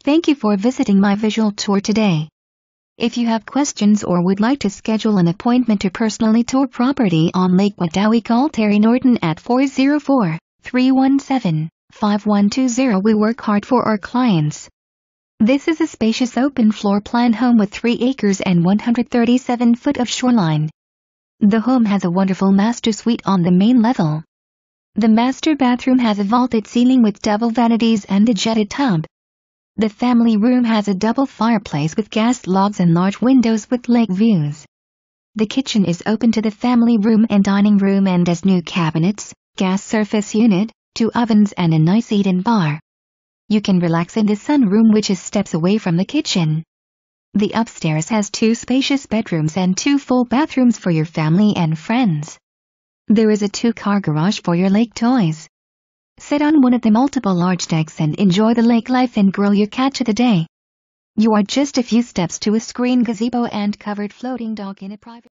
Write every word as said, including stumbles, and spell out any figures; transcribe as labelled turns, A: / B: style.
A: Thank you for visiting my visual tour today. If you have questions or would like to schedule an appointment to personally tour property on Lake Wedowee, call Terry Norton at four zero four, three one seven, five one two zero. We work hard for our clients. This is a spacious open floor plan home with three acres and one hundred thirty-seven foot of shoreline. The home has a wonderful master suite on the main level. The master bathroom has a vaulted ceiling with double vanities and a jetted tub. The family room has a double fireplace with gas logs and large windows with lake views. The kitchen is open to the family room and dining room and has new cabinets, gas surface unit, two ovens and a nice eat-in bar. You can relax in the sunroom, which is steps away from the kitchen. The upstairs has two spacious bedrooms and two full bathrooms for your family and friends. There is a two-car garage for your lake toys. Sit on one of the multiple large decks and enjoy the lake life and grill your cat to the day. You are just a few steps to a screen gazebo and covered floating dock in a private